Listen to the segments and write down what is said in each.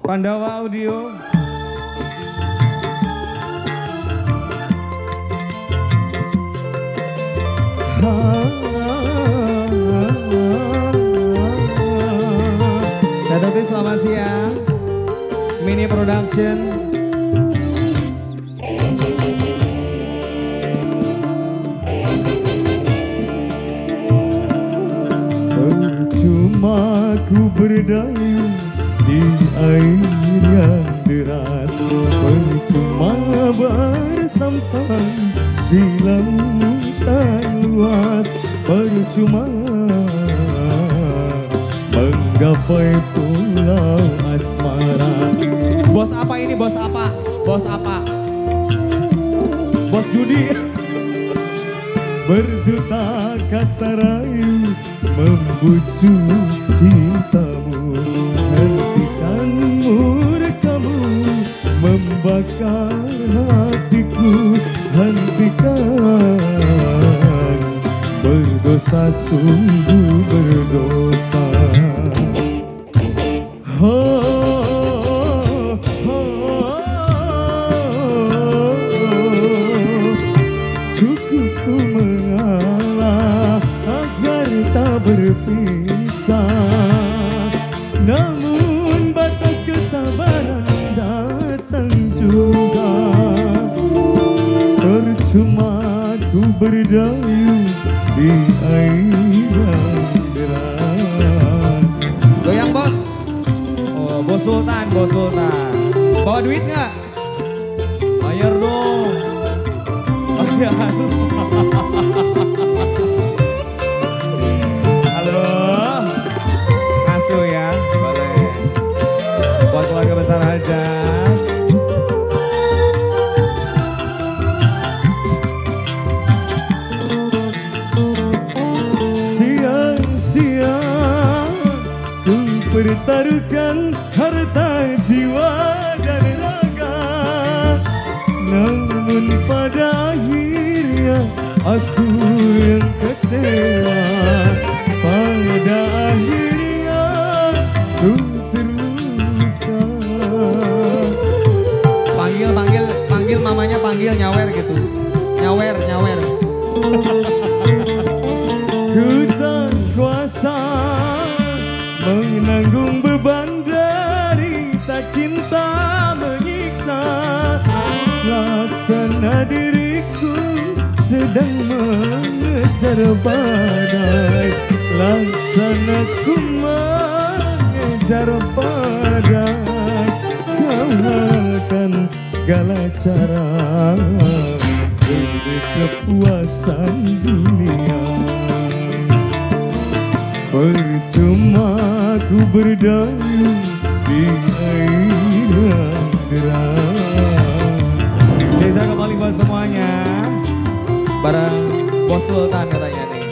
Pandawa Audio. Dadopi selamat siang. Mini Production. Percuma ku berdayung di air yang deras, percuma bersampai di lautan luas, percuma menggapai pulau asmara. Bos apa ini? Bos apa? Bos apa? Bos judi. Berjuta kata rayu membujuk cintamu, hentikan murkamu membakar hatiku, hentikan berdosa sungguh berdosa. Cukup ku mengalah agar tak berpisah, namun batas kesabaran datang juga. Percuma ku berdayung di air yang deras. Goyang bos. Oh, bos Sultan, bos Sultan. Bawa duit nggak? Bayar dong. Bayar. Halo. Ngasuh ya, boleh. Buat keluarga besar aja. Siang-siang ku pertaruhkan harta jiwa dan raga, namun pada akhirnya aku yang kecewa. Pada akhirnya ku terluka. Panggil mamanya, panggil nyawer gitu. Nyawer. Ku tak kuasa menanggung beban derita cinta menyiksa. Laksana diriku sedang mengejar badai, laksana ku mengejar badai. Kau akan segala cara demi kepuasan dunia. Percuma ku berdayung di air yang deras. Saya kembali buat semuanya. Bareng Bos Sultan katanya nih.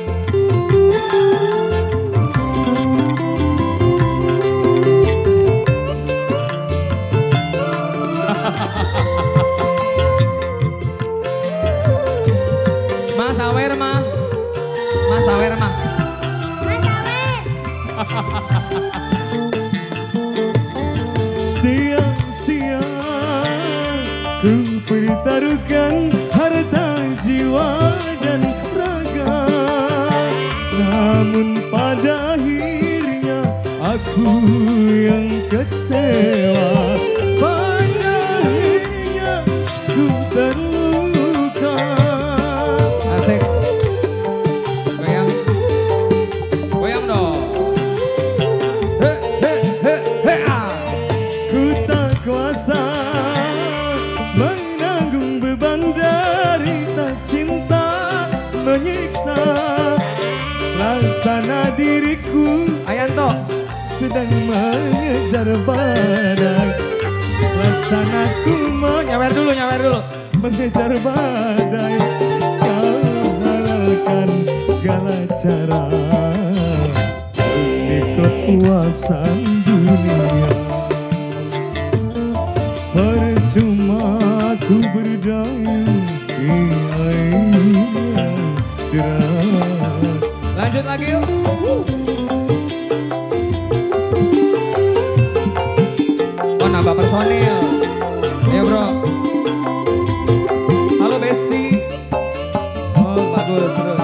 Mas Awer mah. Mas Awer mah. Siang-siang ku pertaruhkan harta jiwa dan raga, namun pada akhirnya aku yang kecewa. Pada akhirnya ku terluka. Asik. Goyang dong. Ku tak kuasa menanggung beban derita cinta menyiksa. Laksana diriku Ayanto sedang mengejar badai, laksana ku nyawer dulu mengejar badai. Kau halalkan segala cara demi kepuasan dunia. Percuma ku berdayung di air yang deras. Lanjut lagi yuk. nambah personil. Ayo bro. Halo Besti. Oh bagus terus.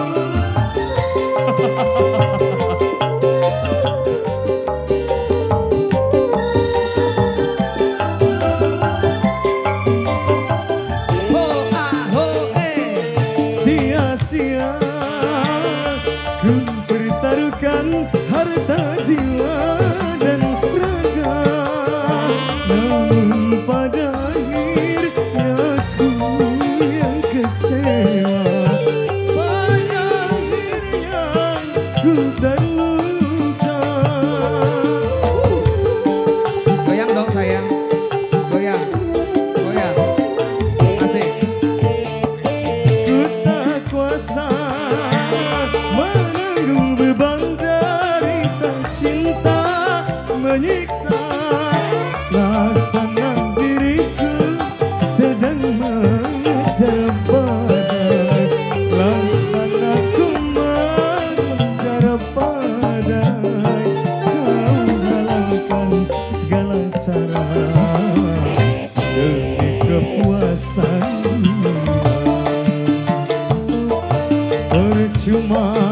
Sia-sia ku pertaruhkan harta jiwa dan raga, namun pada akhirnya ku yang kecewa. Pada akhirnya ku terluka. Goyang dong sayang. Goyang. Goyang. Asik. Kuasa menanggung beban derita cinta menyiksa. Laksana diriku sedang mengejar badai. Laksana ku mengejar badai. Kau halangkan segala cara demi kepuasan dunia. Percuma